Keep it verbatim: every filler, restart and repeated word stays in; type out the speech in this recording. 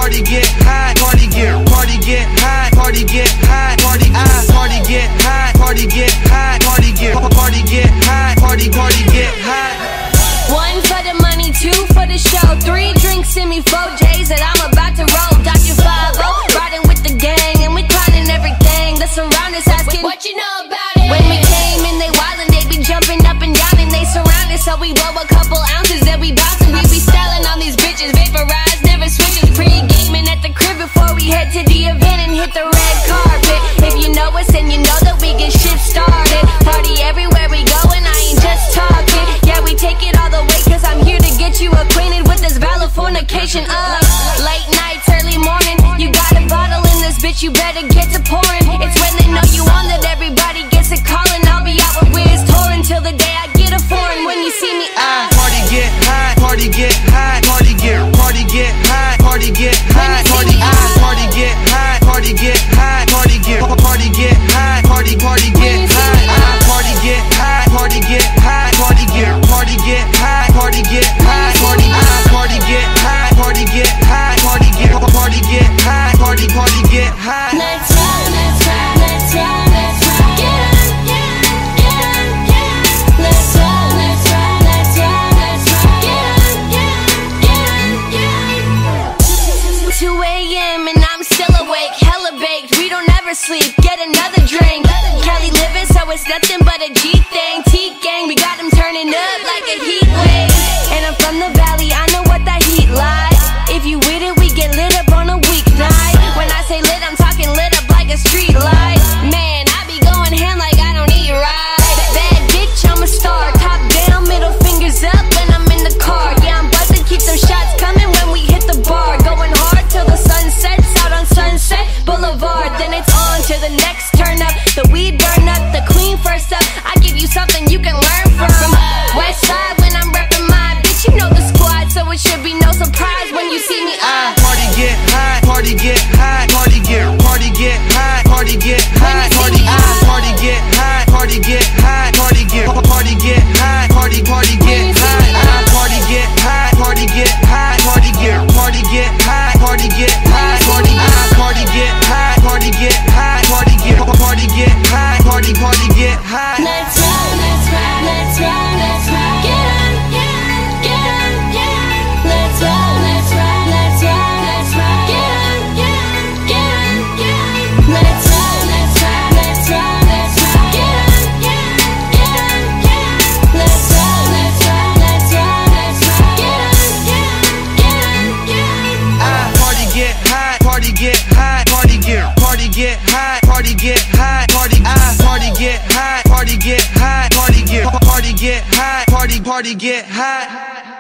party get high, party get, party get high, party get high, party I, party get high, party get high, party get, party get high, party party get high. One for the money, two for the show, three drinks in me, four J's that I'm about to roll. Doctor five oh, riding with the gang and we climbing everything. The surrounders asking what you know about it. When we came in, they wildin', they be jumping up and down and they surround us, so we blow a couple ounces, then we bouncing. We be styling on these bitches, vaporize, never switches. Pre-gaming at the crib before we head to the event and hit the red carpet. If you know us and you know that we get shit started, party everywhere we go and I ain't just talking. Yeah, we take it all the way cause I'm here to get you acquainted with this valid fornication of late nights, early morning. You got a bottle in this bitch, you better get to pouring. It's when they know you on that everybody gets it calling. I'll be out with Wiz touring till the day I get a foreign. When you see me, I party get high, party get high, party get, party get high, party get high, party I, party get high, party get high, party get, party get high, party party get high, I, party get high, party get high, party get, party get high, party get high, party I, party get high, party get high, party get, party get high, party party get high. Let's ride, let's ride, let's ride, let's ride. Get on, get on, get on. Let's ride, let's ride, let's ride, let's ride. Get on, get on, get on. two A M and I'm still awake, hella baked. We don't ever sleep. Get another drink. Cali living, so it's nothing but a G thing. T gang, we got them turning up like a heat wave. And I'm from the valley, I know what that heat like. If you with it, we get lit up on a weeknight. When I say lit, I'm talking lit up like a street light. Man, I be going ham like I don't eat right. Bad bitch, I'm a star. Top down, middle fingers up when I'm in the car. Yeah, I'm buzzing, keep them shots coming when we hit the bar. Going hard till the sun sets out on Sunset Boulevard. Then it's on to the next turn up. The weed burn up, the queen first up. I give you something you can learn from. West side when I'm repping my bitch, you know the squad, so it should be no surprise when you see me. I party get high, party get high, party get, party get high, party get high, party I, party get high, party get high, party get, party get high, party party get high, I, party get high, party get high, party get, party get high, party get high, party I, party get high, party get high, party get, party get high, party party get high. Let's ride, let's ride, let's ride, let's ride. Get on, get on, get on, get on. Let's ride, let's ride, let's ride, let's ride. Get on, get on, get on, get on. Let's ride, let's ride, let's ride, let's ride. Get on, get on, get on, get on. Let's ride, let's ride, let's ride, let's ride. Get on, get on, get on, get on. I party get high, party get high, party get, party get high, party get high, party I, party get high, party get high, party get, party get high, party party get high.